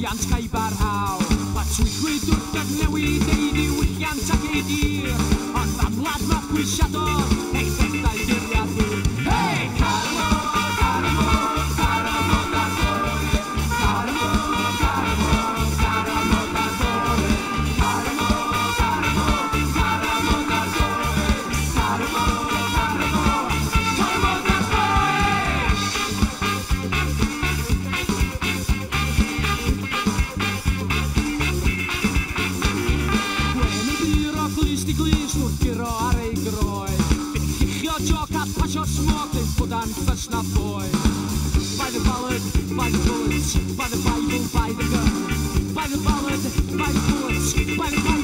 diwylliant cael barhaw. Mae trwychwyd wrth gyfnewid ei diwylliant ac ei dir, ond amlad mabwysiadol ei bethau diriadwy. Hei! Caramo, caramo, caramo dar gore. Caramo, caramo, caramo dar gore. Caramo, caramo, caramo dar gore. Caramo, caramo, caramo dar gore. Gwen yn byr o glust i glust wrth giro ar ei groed. Lluchio joc a pasio smog yn bod an ffys na bwyd. By the ballad, by the bullets, by the Bible, by the gun. By the ballad, by the bullets, by the Bible.